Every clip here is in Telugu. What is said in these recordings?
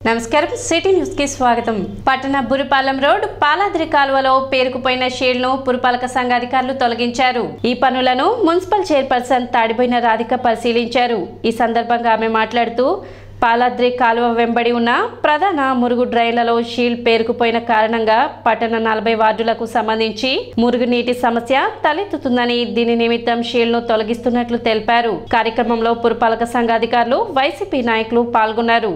నమస్కారం సిటీ న్యూస్ కి స్వాగతం। పట్టణ బురిపాలెం రోడ్ పాలాద్రి కాలువలో పేరుకుపోయిన షేడ్ను పురపాలక సంఘ అధికారులు తొలగించారు। ఈ పనులను మున్సిపల్ చైర్పర్సన్ తాడిబోయిన రాధిక పరిశీలించారు। ఈ సందర్భంగా ఆమె మాట్లాడుతూ పాలాద్రి కాలువ వెంబడి ఉన్న ప్రధాన మురుగు డ్రైన్లలో షీల్డ్ పేరుకుపోయిన కారణంగా పట్టణ 40 వార్డులకు సంబంధించి మురుగునీటి సమస్య తలెత్తుతుందని దీని నిమిత్తం షీల్డ్ను తొలగిస్తున్నట్లు తెలిపారు। కార్యక్రమంలో పురపాలక సంఘ అధికారులు వైసీపీ నాయకులు పాల్గొన్నారు।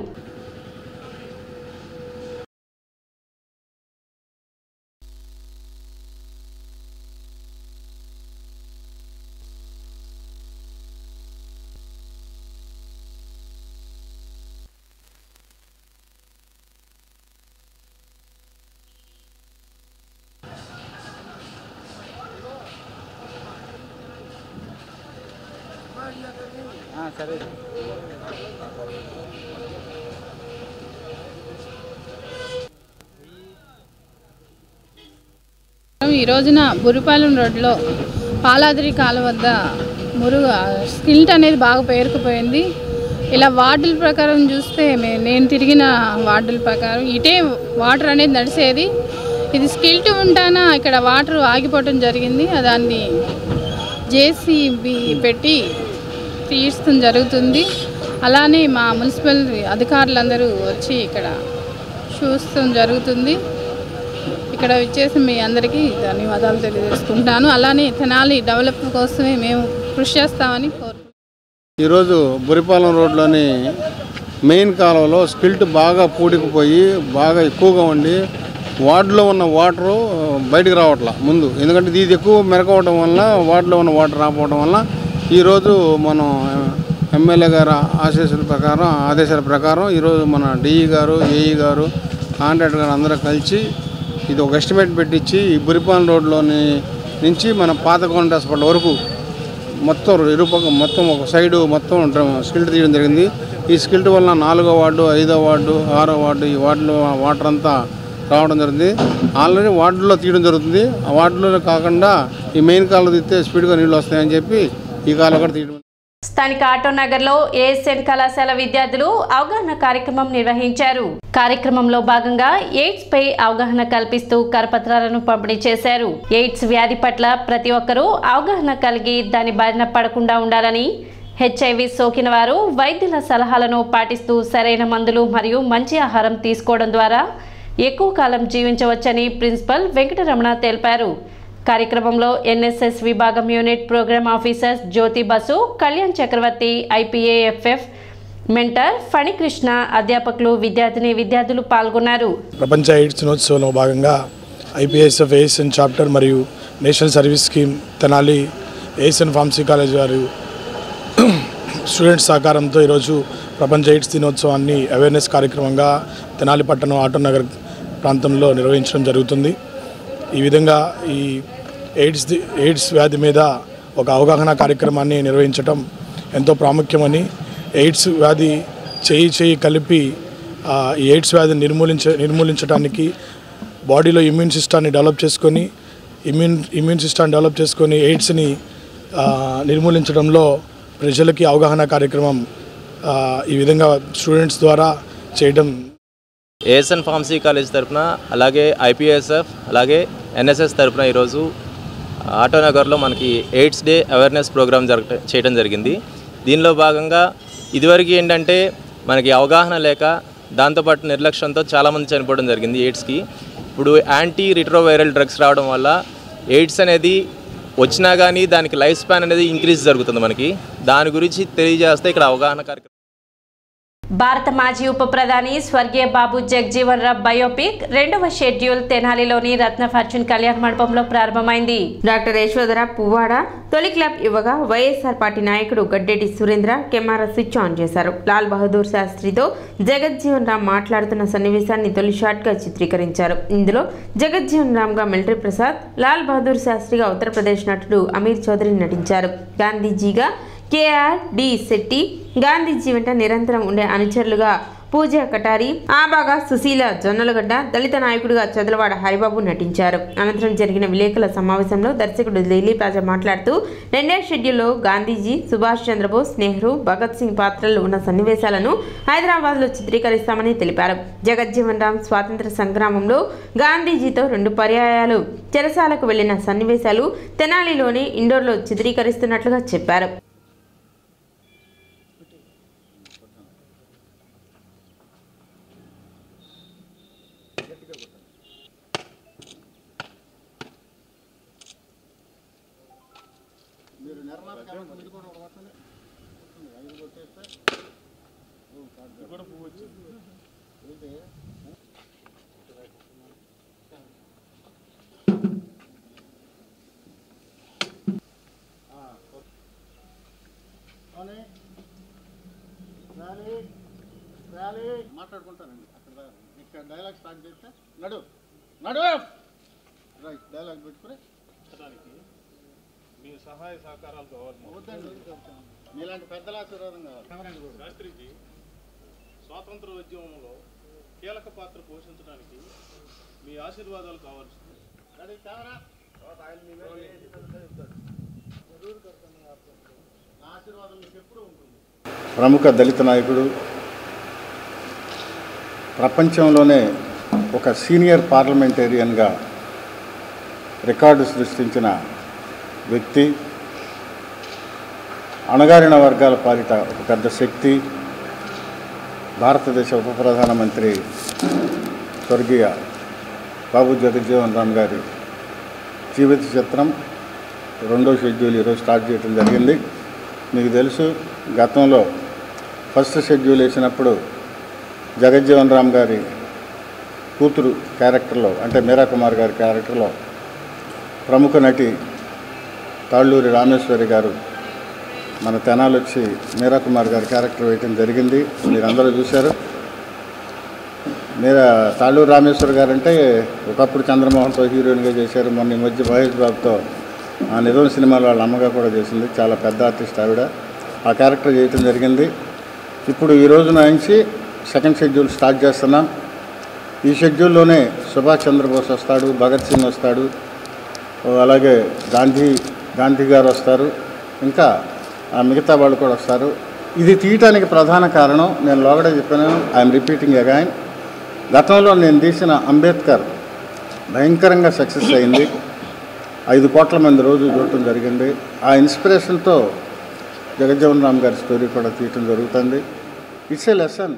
ఈ రోజున బురిపాలెం రోడ్లో పాలాద్రి కాలువ వద్ద మురుగు స్కిల్ట్ అనేది బాగా పేరుకుపోయింది। ఇలా వార్డుల ప్రకారం చూస్తే నేను తిరిగిన వార్డుల ప్రకారం ఇటే వాటర్ అనేది నడిచేది, ఇది స్కిల్ట్ ఉంటానా ఇక్కడ వాటర్ ఆగిపోవటం జరిగింది। దాన్ని జేసీబీ పెట్టి తీయడం జరుగుతుంది। అలానే మా మున్సిపల్ అధికారులందరూ వచ్చి ఇక్కడ చూస్తూ జరుగుతుంది। ఇక్కడ వచ్చేసి మీ అందరికీ ధన్యవాదాలు తెలియజేసుకుంటాను। అలానే తెనాలి డెవలప్ కోసమే మేము కృషి చేస్తామని కోరుకుంటున్నాను। ఈరోజు బురిపాలెం రోడ్లోని మెయిన్ కాలువలో స్కిల్ట్ బాగా పూడికిపోయి బాగా ఎక్కువగా ఉండి వార్డులో ఉన్న వాటరు బయటికి రావట్లా ముందు, ఎందుకంటే ఇది ఎక్కువ మెరకవడం వల్ల వార్డులో ఉన్న వాటర్ రాకపోవడం వల్ల ఈరోజు మనం ఎమ్మెల్యే గారు ఆదేశాల ప్రకారం ఈరోజు మన డిఈ గారు, ఏఈ గారు, కాంట్రాక్టర్ గారు అందరూ కలిసి ఇది ఒక ఎస్టిమేట్ పెట్టించి ఈ బురిపాలెం రోడ్లోని నుంచి మన పాత గవర్నమెంట్ హాస్పిటల్ వరకు మొత్తం ఇరుపక్క మొత్తం ఒక సైడు మొత్తం స్కిల్ట్ తీయడం జరిగింది। ఈ స్కిల్ట్ వల్ల 4వ వార్డు, 5వ వార్డు, 6వ వార్డు ఈ వార్డులో వాటర్ అంతా రావడం జరుగుతుంది। ఆల్రెడీ వార్డులో తీయడం జరుగుతుంది, ఆ వార్డులో కాకుండా ఈ మెయిన్ కాలువ తీస్తే స్పీడ్గా నీళ్ళు వస్తాయని చెప్పి ఈ కాలువ కూడా తీయడం। స్థానిక ఆటో నగర్లో ఏఎస్ఎన్ కళాశాల విద్యార్థులు అవగాహన కార్యక్రమం నిర్వహించారు। కార్యక్రమంలో భాగంగా ఎయిడ్స్ పై అవగాహన కల్పిస్తూ కరపత్రాలను పంపిణీ చేశారు। ఎయిడ్స్ వ్యాధి పట్ల ప్రతి ఒక్కరూ అవగాహన కలిగి దాని బారిన పడకుండా ఉండాలని, హెచ్ఐవి సోకిన వారు వైద్యుల సలహాలను పాటిస్తూ సరైన మందులు మరియు మంచి ఆహారం తీసుకోవడం ద్వారా ఎక్కువ కాలం జీవించవచ్చని ప్రిన్సిపల్ వెంకటరమణ తెలిపారు। కార్యక్రమంలో ఎన్ఎస్ఎస్ విభాగం unit program officers Jyothi Basu, Kalyan Chakravarthi, IPAFF mentor Phanikrishna, అధ్యాపకులు, విద్యార్థులు పాల్గొన్నారు। ప్రపంచ ఎయిడ్స్ దినోత్సవంలో భాగంగా ఐపీఎస్ఎఫ్ ఏఎస్ఎన్ చాప్టర్ మరియు national service scheme Tenali ASN pharmacy college వారు స్టూడెంట్స్ సహకారంతో ఈరోజు ప్రపంచ ఎయిడ్స్ దినోత్సవాన్ని అవేర్నెస్ కార్యక్రమంగా తెనాలి పట్టణం ఆటో నగర్ ప్రాంతంలో నిర్వహించడం జరుగుతుంది। ఈ విధంగా ఈ ఎయిడ్స్ వ్యాధి మీద ఒక అవగాహన కార్యక్రమాన్ని నిర్వహించడం ఎంతో ప్రాముఖ్యమని, ఎయిడ్స్ వ్యాధి చేయి కలిపి ఈ ఎయిడ్స్ వ్యాధిని నిర్మూలించడానికి బాడీలో ఇమ్యూన్ సిస్టాన్ని డెవలప్ చేసుకొని ఎయిడ్స్ని నిర్మూలించడంలో ప్రజలకి అవగాహన కార్యక్రమం ఈ విధంగా స్టూడెంట్స్ ద్వారా చేయడం। ఏఎస్ఎన్ ఫార్మసీ కాలేజ్ తరఫున అలాగే ఐపీఎస్ఎఫ్ అలాగే ఎన్ఎస్ఎస్ తరఫున ఈరోజు ఆటోనగర్లో మనకి ఎయిడ్స్ డే అవేర్నెస్ ప్రోగ్రామ్ చేయడం జరిగింది। దీనిలో భాగంగా ఇదివరకు ఏంటంటే మనకి అవగాహన లేక దాంతోపాటు నిర్లక్ష్యంతో చాలామంది చనిపోవడం జరిగింది ఎయిడ్స్కి। ఇప్పుడు యాంటీ రిట్రోవైరల్ డ్రగ్స్ రావడం వల్ల ఎయిడ్స్ అనేది వచ్చినా కానీ దానికి లైఫ్ స్పాన్ అనేది ఇంక్రీజ్ జరుగుతుంది మనకి। దాని గురించి తెలియజేస్తే ఇక్కడ అవగాహన కార్యక్రమం। భారత మాజీ ఉప ప్రధాని స్వర్గీయ బాబు జగజీవన్ రామ్ బయోపిక్ 2వ షెడ్యూల్ తెనాలిలోని రత్న ఫార్చ్యూన్ కళ్యాణ మండపంలో ప్రారంభమైంది। డాక్టర్ యశోధర పువ్వాడ తొలి క్లాప్ ఇవ్వగా వైఎస్ఆర్ పార్టీ నాయకుడు Gaddeti Surendra camera switch on చేశారు। లాల్ బహదూర్ శాస్త్రితో జగజ్జీవన్ రామ్ మాట్లాడుతున్న సన్నివేశాన్ని తొలి షాట్గా చిత్రీకరించారు। ఇందులో జగజ్జీవన్ రామ్గా మిలిటరీ ప్రసాద్, లాల్ బహదూర్ శాస్త్రిగా ఉత్తరప్రదేశ్ నటుడు అమీర్ చౌదరి నటించారు। గాంధీజీగా కేఆర్ డి శెట్టి, గాంధీజీ వెంట నిరంతరం ఉండే అనుచరులుగా పూజా కటారి, ఆబాగా సుశీల జొన్నలగడ్డ, దళిత నాయకుడిగా చదలవాడ హరిబాబు నటించారు. అనంతరం జరిగిన విలేకరుల సమావేశంలో దర్శకుడు దిలీప్ రాజా మాట్లాడుతూ 2వ షెడ్యూల్లో గాంధీజీ, సుభాష్ చంద్రబోస్, నెహ్రూ, భగత్ సింగ్ పాత్రలు ఉన్న సన్నివేశాలను హైదరాబాద్లో చిత్రీకరిస్తామని తెలిపారు. జగజ్జీవన్ రామ్ స్వాతంత్ర సంగ్రామంలో గాంధీజీతో 2 పర్యాయాలు చెరసాలకు వెళ్లిన సన్నివేశాలు తెనాలిలోని ఇండోర్లో చిత్రీకరిస్తున్నట్లుగా చెప్పారు. మాట్లాడుకుంటానండి అక్కడ ఇక్కడ డైలాగ్ స్టార్ట్ చేస్తే నడు రైట్ డైలాగ్ పెట్టుకుని మీ సహాయ సహకారాలు కావాలి. మీలాంటి పెద్దల ఆశీర్వాదం కావాలి. శాస్త్రికి స్వాతంత్ర ఉద్యమంలో కీలక పాత్ర పోషించడానికి మీ ఆశీర్వాదాలు కావాల్సింది. నా ఆశీర్వాదం మీకు ఎప్పుడూ ఉంటుంది. ప్రముఖ దళిత నాయకుడు, ప్రపంచంలోనే ఒక సీనియర్ పార్లమెంటేరియన్గా రికార్డు సృష్టించిన వ్యక్తి, అణగారిన వర్గాల పాలిట ఒక పెద్ద శక్తి, భారతదేశ ఉప ప్రధానమంత్రి స్వర్గీయ బాబు జగజ్జీవన్ రామ్ గారి జీవిత చిత్రం 2వ షెడ్యూల్ ఈరోజు స్టార్ట్ చేయడం జరిగింది. మీకు తెలుసు, గతంలో ఫస్ట్ షెడ్యూల్ వేసినప్పుడు జగజ్జీవన్ రామ్ గారి కూతురు క్యారెక్టర్లో, అంటే మీరా కుమార్ గారి క్యారెక్టర్లో ప్రముఖ నటి తాళ్ళూరి రామేశ్వరి గారు మన తెనాలి వచ్చి మీరా కుమార్ గారి క్యారెక్టర్ వేయటం జరిగింది. మీరందరూ చూశారు. తాళ్ళూరి రామేశ్వరి గారు అంటే ఒకప్పుడు చంద్రమోహన్తో హీరోయిన్గా చేశారు. మొన్న ఈ మధ్య మహేష్ బాబుతో నిజం సినిమాలో వాళ్ళ అమ్మగా కూడా చేసింది. చాలా పెద్ద ఆర్టిస్ట్ ఆవిడ. ఆ క్యారెక్టర్ చేయటం జరిగింది. ఇప్పుడు ఈ రోజున నుంచి 2వ షెడ్యూల్ స్టార్ట్ చేస్తున్నాం. ఈ షెడ్యూల్లోనే సుభాష్ చంద్రబోస్ వస్తాడు, భగత్ సింగ్ వస్తాడు, అలాగే గాంధీ గారు వస్తారు, ఇంకా మిగతా వాళ్ళు కూడా వస్తారు. ఇది తీయటానికి ప్రధాన కారణం నేను లోగడే చెప్పాను, ఐఎమ్ రిపీటింగ్ అగైన్. గతంలో నేను తీసిన అంబేద్కర్ భయంకరంగా సక్సెస్ అయింది. 5 కోట్ల మంది రోజు చూడటం జరిగింది. ఆ ఇన్స్పిరేషన్తో జగజ్జీవన్ రామ్ గారి స్టోరీ కూడా తీయటం జరుగుతుంది. It's a lesson.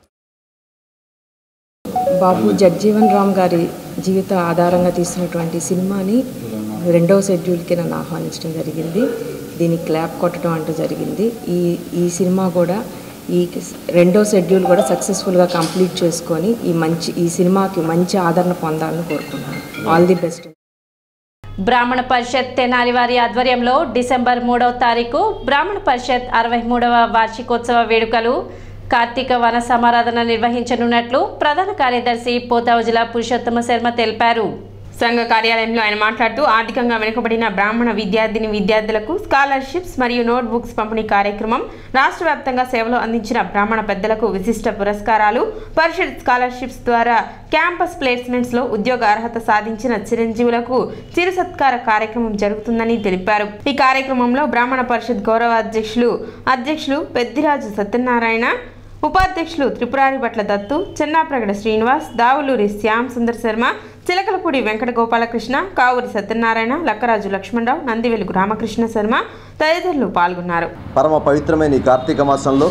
Babu Jagjivan Ram గారి జీవిత ఆధారంగా తీసినటువంటి సినిమాని 2వ షెడ్యూల్కి నన్ను ఆహ్వానించడం జరిగింది. దీనికి క్లాప్ కొట్టడం అంటూ జరిగింది. ఈ సినిమా కూడా ఈ 2వ షెడ్యూల్ కూడా సక్సెస్ఫుల్గా కంప్లీట్ చేసుకొని ఈ సినిమాకి మంచి ఆదరణ పొందాలని కోరుకుంటున్నాను. All the best. Brahmana Parishad Tenali వారి ఆధ్వర్యంలో డిసెంబర్ 3వ తారీఖు బ్రాహ్మణ పరిషత్ 63వ వార్షికోత్సవ వేడుకలు కార్తీక వన సమారాధన నిర్వహించనున్నట్లు ప్రధాన కార్యదర్శి పోతావుజిల పురుషోత్తమ శర్మ తెలిపారు. సంఘ కార్యాలయంలో ఆయన మాట్లాడుతూ ఆర్థికంగా వెనుకబడిన బ్రాహ్మణ విద్యార్థులకు స్కాలర్షిప్స్ మరియు నోట్బుక్స్ పంపిణీ కార్యక్రమం, రాష్ట్ర వ్యాప్తంగా సేవలు అందించిన బ్రాహ్మణ పెద్దలకు విశిష్ట పురస్కారాలు, పరిషత్ స్కాలర్షిప్స్ ద్వారా క్యాంపస్ ప్లేస్మెంట్స్లో ఉద్యోగ అర్హత సాధించిన చిరంజీవులకు చిరు సత్కార కార్యక్రమం జరుగుతుందని తెలిపారు. ఈ కార్యక్రమంలో బ్రాహ్మణ పరిషత్ గౌరవ అధ్యక్షులు పెద్దిరాజు సత్యనారాయణ, ఉపాధ్యక్షులు త్రిపురారి భట్ల దత్తు, చెన్నాప్రగడ శ్రీనివాస్, దావులూరి శ్యామ్ సుందర్ శర్మ, చిలకలపూడి వెంకట గోపాలకృష్ణ, కావూరి సత్యనారాయణ, లక్కరాజు లక్ష్మణరావు, నందివెలుగు రామకృష్ణ శర్మ తదితరులు పాల్గొన్నారు. పరమ పవిత్రమైన ఈ కార్తీక మాసంలో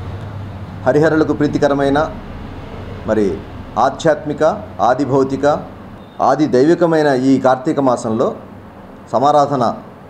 హరిహరులకు ప్రీతికరమైన మరి ఆధ్యాత్మిక, ఆది భౌతిక, ఆది దైవికమైన ఈ కార్తీక మాసంలో సమారాధన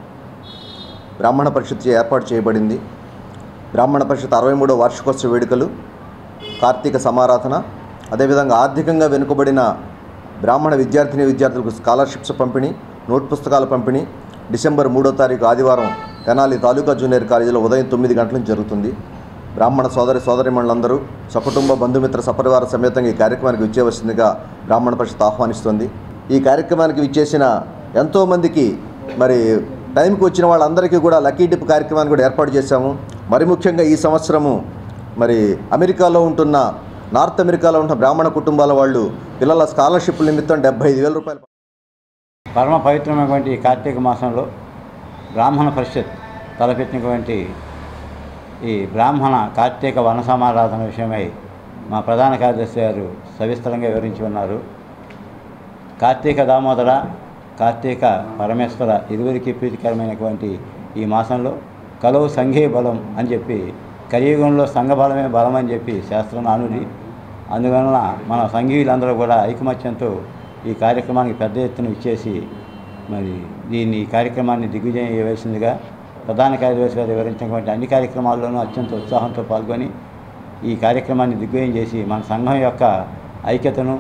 బ్రాహ్మణ పరిషత్ ఏర్పాటు చేయబడింది. బ్రాహ్మణ పరిషత్ 63వ వార్షికోత్సవ వేడుకలు, కార్తీక సమారాధన, అదేవిధంగా ఆర్థికంగా వెనుకబడిన బ్రాహ్మణ విద్యార్థులకు స్కాలర్షిప్స్ పంపిణీ, నోట్ పుస్తకాల పంపిణీ డిసెంబర్ 3వ తారీఖు ఆదివారం తెనాలి తాలూకా జూనియర్ కాలేజీలో ఉదయం 9 గంటల నుంచి జరుగుతుంది. బ్రాహ్మణ సోదరిమణులందరూ సకుటుంబ బంధుమిత్ర సపరివార సమేతంగా ఈ కార్యక్రమానికి విచ్చేవలసిందిగా బ్రాహ్మణ పరిషత్ ఆహ్వానిస్తుంది. ఈ కార్యక్రమానికి విచ్చేసిన ఎంతోమందికి మరి టైంకి వచ్చిన వాళ్ళందరికీ కూడా లక్కీ డిప్ కార్యక్రమాన్ని కూడా ఏర్పాటు చేశాము. మరి ముఖ్యంగా ఈ సంవత్సరము మరి అమెరికాలో ఉంటున్న నార్త్ అమెరికాలో ఉన్న బ్రాహ్మణ కుటుంబాల వాళ్ళు పిల్లల స్కాలర్షిప్ నిమిత్తం 75,000 రూపాయలు. పరమ పవిత్రమైనటువంటి కార్తీక మాసంలో బ్రాహ్మణ పరిషత్ తలపెట్టినటువంటి ఈ బ్రాహ్మణ కార్తీక వన సమారాధన విషయమై మా ప్రధాన కార్యదర్శి గారు సవిస్తరంగా వివరించి ఉన్నారు. కార్తీక దామోదర, కార్తీక పరమేశ్వర ఇరువురికి ప్రీతికరమైనటువంటి ఈ మాసంలో కలవు సంఘే బలం అని చెప్పి, కలియుగంలో సంఘ బలమే బలం అని చెప్పి శాస్త్రం నానుడి. అందువలన మన సంఘీయులందరూ కూడా ఐకమత్యంతో ఈ కార్యక్రమానికి పెద్ద ఎత్తున ఇచ్చేసి మరి ఈ కార్యక్రమాన్ని దిగ్విజయం చేయవలసిందిగా ప్రధాన కార్యదర్శి గారు వివరించినటువంటి అన్ని కార్యక్రమాల్లోనూ అత్యంత ఉత్సాహంతో పాల్గొని ఈ కార్యక్రమాన్ని దిగ్విజయం చేసి మన సంఘం యొక్క ఐక్యతను,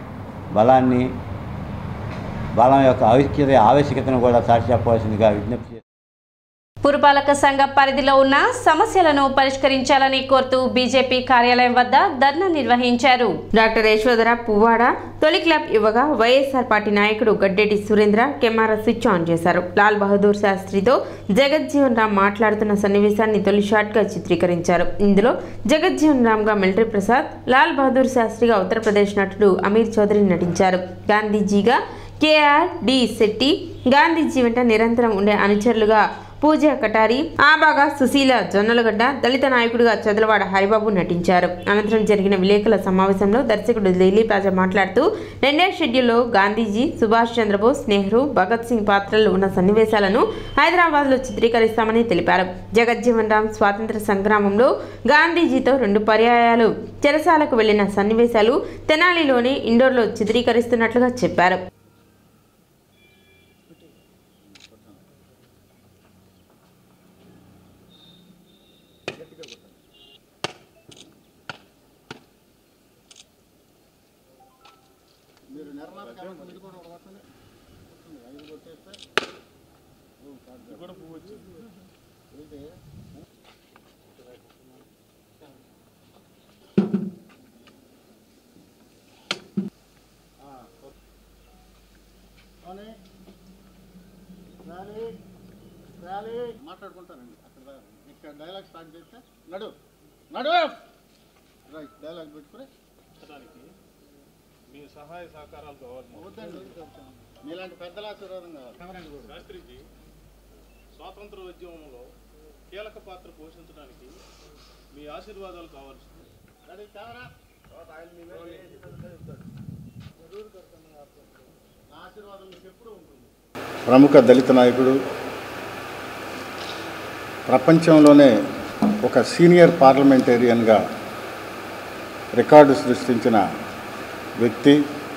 బలం యొక్క ఆవశ్యకతను కూడా చాటి చెప్పవలసిందిగా విజ్ఞప్తి. పురపాలక సంఘ పరిధిలో ఉన్న సమస్యలను పరిష్కరించాలని కోరుతూ బీజేపీ కార్యాలయం వద్ద ధర్నా నిర్వహించారు. డాక్టర్ యశోధర పువ్వాడ తొలి క్లాప్ ఇవ్వగా వైఎస్ఆర్ పార్టీ నాయకుడు Gaddeti Surendra camera switch on చేశారు. లాల్ బహదూర్ శాస్త్రితో జగజ్జీవన్ రామ్ మాట్లాడుతున్న సన్నివేశాన్ని తొలి షాట్గా చిత్రీకరించారు. ఇందులో జగజ్జీవన్ రామ్గా మిలిటరీ ప్రసాద్, లాల్ బహదూర్ శాస్త్రిగా ఉత్తరప్రదేశ్ నటుడు అమీర్ చౌదరి నటించారు. గాంధీజీగా కేఆర్ డి శెట్టి, గాంధీజీ వెంట నిరంతరం ఉండే అనుచరులుగా పూజా కటారి, ఆబాగా సుశీల జొన్నలగడ్డ, దళిత నాయకుడిగా చదలవాడ హరిబాబు నటించారు. అనంతరం జరిగిన విలేకరుల సమావేశంలో దర్శకుడు దిలీప్ రాజా మాట్లాడుతూ 2వ షెడ్యూల్లో గాంధీజీ, సుభాష్ చంద్రబోస్, నెహ్రూ, భగత్ సింగ్ పాత్రలు ఉన్న సన్నివేశాలను హైదరాబాద్లో చిత్రీకరిస్తామని తెలిపారు. జగజ్జీవన్ రామ్ స్వాతంత్ర సంగ్రామంలో గాంధీజీతో 2 పర్యాయాలు చెరసాలకు వెళ్లిన సన్నివేశాలు తెనాలిలోని ఇండోర్లో చిత్రీకరిస్తున్నట్లుగా చెప్పారు. మాట్లాడుకుంటానండి. అక్కడ ఇక్కడ డైలాగ్ స్టార్ట్ చేస్తే నడు రైట్ డైలాగ్ పెట్టుకుని మీ సహాయ సహకారాలు కావాలి. వద్దండి, మీలాంటి పెద్దల ఆశీర్వాదం కావాలి. శాస్త్రిజీ స్వాతంత్ర ఉద్యమంలో కీలక పాత్ర పోషించడానికి మీ ఆశీర్వాదాలు కావాల్సింది. నా ఆశీర్వాదం మీకు ఎప్పుడూ ఉంటుంది. ప్రముఖ దళిత నాయకుడు, ప్రపంచంలోనే ఒక సీనియర్ పార్లమెంటేరియన్గా రికార్డు సృష్టించిన వ్యక్తి,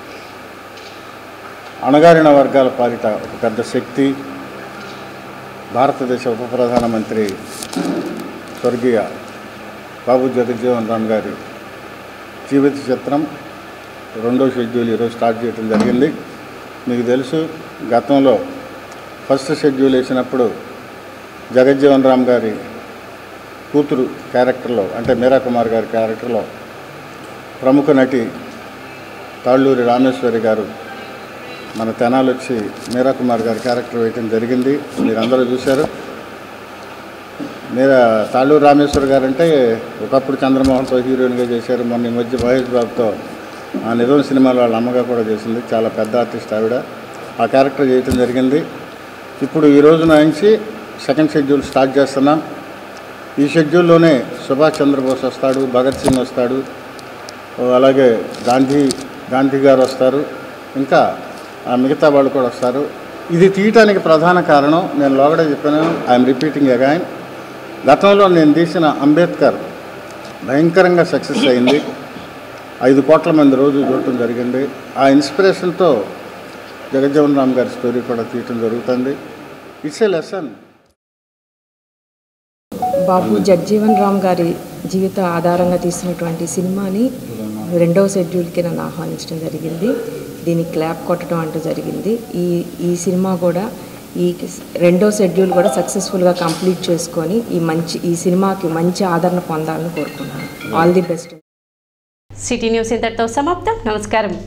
అణగారిన వర్గాల పాలిట ఒక పెద్ద శక్తి, భారతదేశ ఉప ప్రధానమంత్రి స్వర్గీయ బాబు జగజ్జీవన్ రామ్ గారి జీవిత చిత్రం 2వ షెడ్యూల్ ఈరోజు స్టార్ట్ చేయడం జరిగింది. మీకు తెలుసు, గతంలో ఫస్ట్ షెడ్యూల్ వేసినప్పుడు జగజ్జీవన్ రామ్ గారి కూతురు క్యారెక్టర్లో, అంటే మీరా కుమార్ గారి క్యారెక్టర్లో ప్రముఖ నటి తాళ్ళూరి రామేశ్వరి గారు మన తెనాలి వచ్చి మీరా కుమార్ గారి క్యారెక్టర్ వేయటం జరిగింది. మీరందరూ చూశారు. తాళ్ళూరి రామేశ్వరి గారు అంటే ఒకప్పుడు చంద్రమోహన్తో హీరోయిన్గా చేశారు. మొన్న ఈ మధ్య మహేష్ బాబుతో నిజం సినిమాలో వాళ్ళ అమ్మగా కూడా చేసింది. చాలా పెద్ద ఆర్టిస్ట్ ఆవిడ. ఆ క్యారెక్టర్ చేయటం జరిగింది. ఇప్పుడు ఈ రోజున నుంచి 2వ షెడ్యూల్ స్టార్ట్ చేస్తున్నాం. ఈ షెడ్యూల్లోనే సుభాష్ చంద్రబోస్ వస్తాడు, భగత్ సింగ్ వస్తాడు, అలాగే గాంధీ గారు వస్తారు, ఇంకా మిగతా వాళ్ళు కూడా వస్తారు. ఇది తీయటానికి ప్రధాన కారణం నేను లోగడే చెప్పాను, ఐఎమ్ రిపీటింగ్ అగైన్, గతంలో నేను తీసిన అంబేద్కర్ భయంకరంగా సక్సెస్ అయింది. 5 కోట్ల మంది రోజు చూడటం జరిగింది. ఆ ఇన్స్పిరేషన్తో జగజ్జీవన్ రామ్ గారి స్టోరీ కూడా తీయటం జరుగుతుంది. It's a lesson. Babu Jagjivan Ram గారి జీవిత ఆధారంగా తీసినటువంటి సినిమాని 2వ షెడ్యూల్కి నన్ను ఆహ్వానించడం జరిగింది. దీన్ని క్లాప్ కొట్టడం అంటూ జరిగింది. ఈ సినిమా కూడా ఈ 2వ షెడ్యూల్ కూడా సక్సెస్ఫుల్గా కంప్లీట్ చేసుకొని ఈ సినిమాకి మంచి ఆదరణ పొందాలని కోరుకుంటున్నాను. All the best. City news ఇంతటితో సమాప్తం. నమస్కారం.